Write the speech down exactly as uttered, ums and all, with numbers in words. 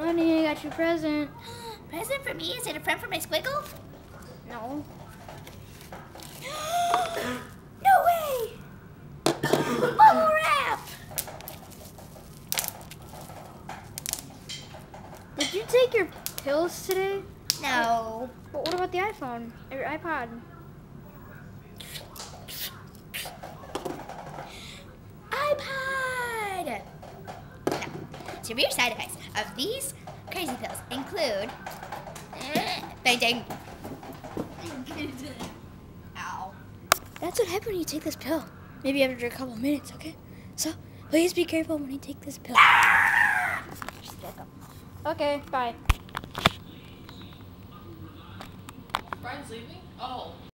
Honey, I got you a present. Present for me? Is it a friend for my squiggle? No. No way! Bubble wrap! Did you take your pills today? No. But what about the iPhone or your iPod? iPod! Now, severe side effects of these crazy pills include fainting. Ow. That's what happens when you take this pill. Maybe after a couple minutes, okay? So, please be careful when you take this pill. Just back up. Okay, bye. Brian's leaving? Oh.